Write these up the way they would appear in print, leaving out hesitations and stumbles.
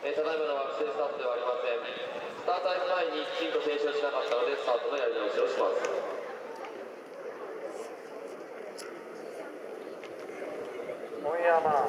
ただいまのは不正スタートではありません。スタートタイム前にきちんと停止をしなかったので、スタートのやり直しをします。 本山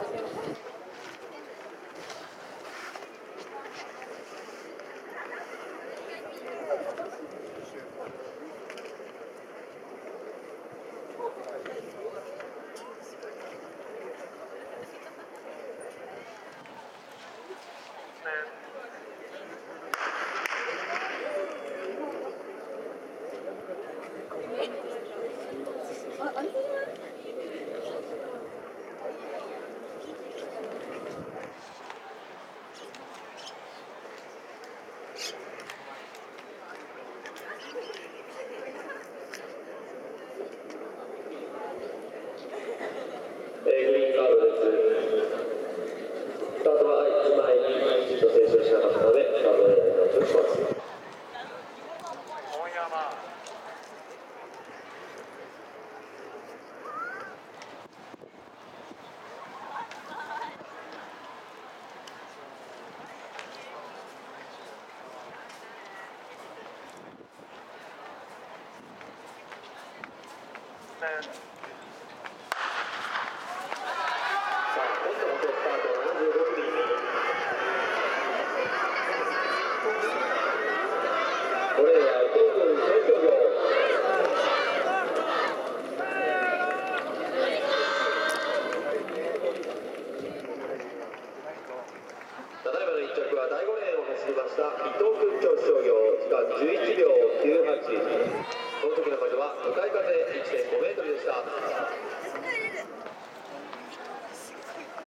グリーンカードです。スタートが前にきちんと停止をしなかったので、スタートのやり直しをします。 本山これは東京東京号。ただいまの1着は第5レーンを走りました伊藤君調子商業、時間11秒98。この時の風は向かい風 1.5 メートルでした。